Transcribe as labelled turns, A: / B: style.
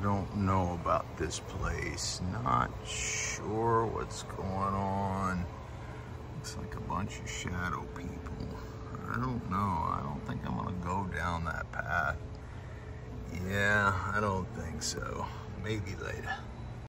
A: don't know about this place. Not sure what's going on. Looks like a bunch of shadow people. I don't know. I don't think I'm gonna go down that path. Yeah, I don't think so. Maybe later.